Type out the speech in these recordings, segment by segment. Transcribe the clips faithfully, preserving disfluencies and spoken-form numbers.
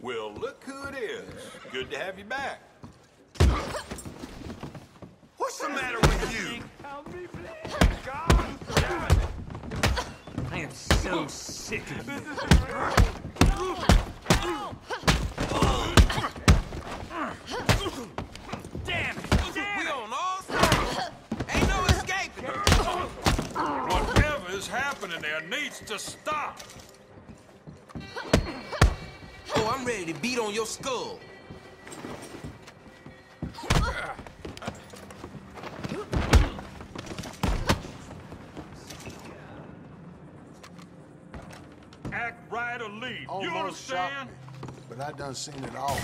Well, look who it is. Good to have you back. What's the matter with you? Help me, please! God damn it! I am so sick of you. Damn it! Damn We it! on all sides. Ain't no escaping. Whatever is happening there needs to stop. Oh, I'm ready to beat on your skull. Act right or leave. You Almost shot understand? me, but I done seen it all.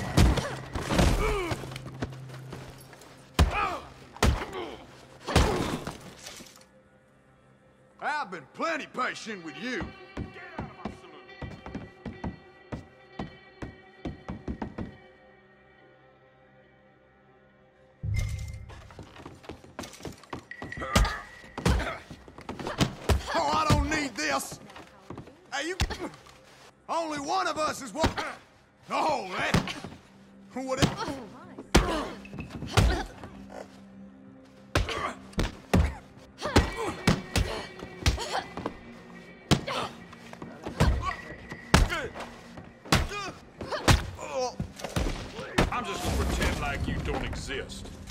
I've been plenty patient with you. Get out of my saloon. Oh, I don't need this. Hey, you... Only one of us is what... Oh, that... What it... I'm just gonna pretend like you don't exist.